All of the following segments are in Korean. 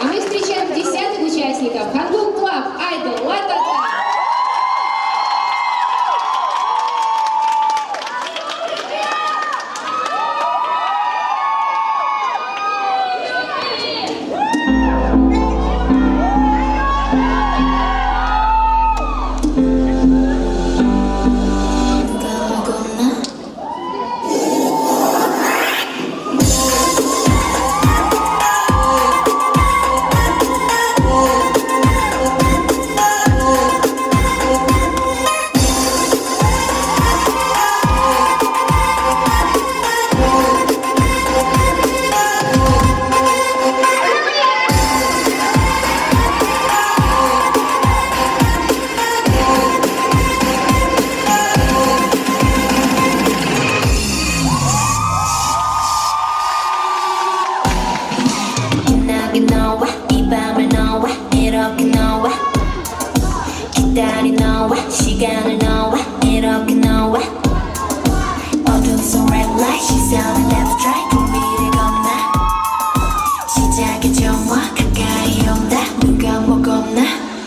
мы встречаем 10-х участников Hangul Club Idol Ла-Та-Та. 너와 이 밤을 너와 이렇게 너와 기다린 너와 시간을 너와 이렇게 너와 어두운 속 red light 시선을 left right 우리를 건너 시작의 정화 가까이 온다 누가 뭐 겁나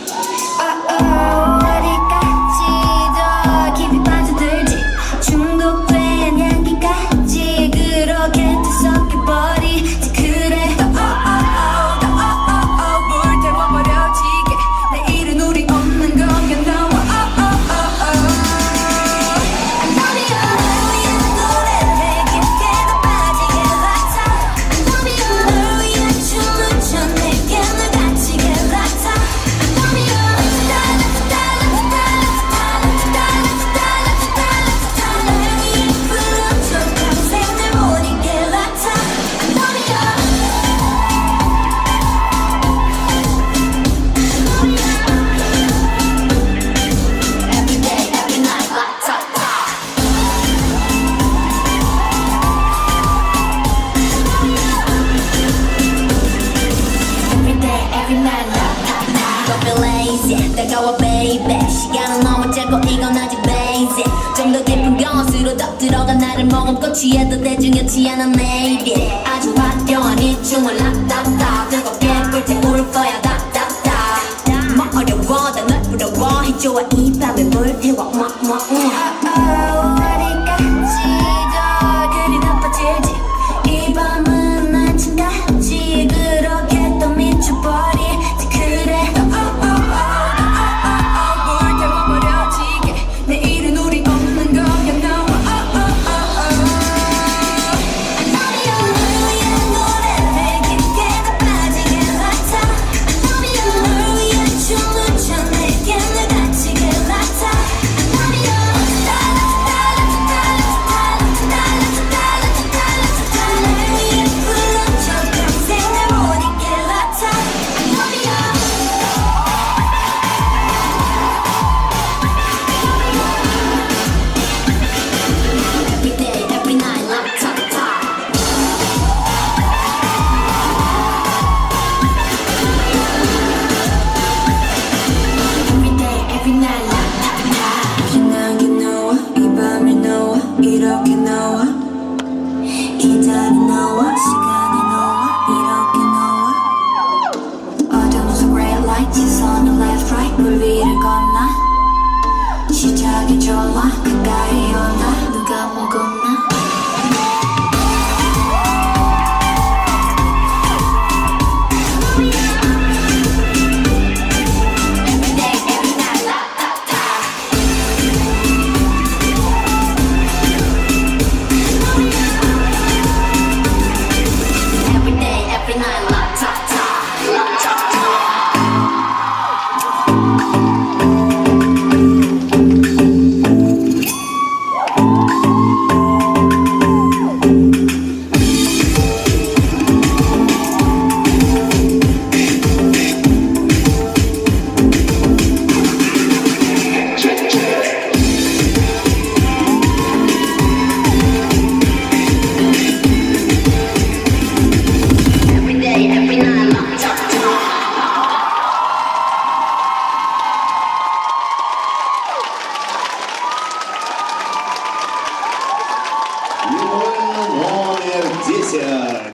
어디까지 더 깊이 빠져들지 중독된 향기까지 그렇게 뒤섞여버리지 그래 다가와 baby 시간은 너무 짧고 이건 아직 basic 좀 더 깊은 것으로 더 들어가 나를 머금고 취해도 대중이었지 않아 maybe 아주 화려한 이 춤을 라따따 뜨겁게 불태울 거야 다다다 뭐 어려워 다 널 부러워해 좋아 이 밤에 불태워 어디까지 더 그리 나빠질지 이 밤은 아침까지 그렇게 또 미쳐버리지 그래 이렇게 너와 기다린 너와 시간이 너와 이렇게 너와 어두운 속 red light 시선은 left right 물 위를 건너 시작이 좋아 가까이 온다 누가 뭐 겁나 every night.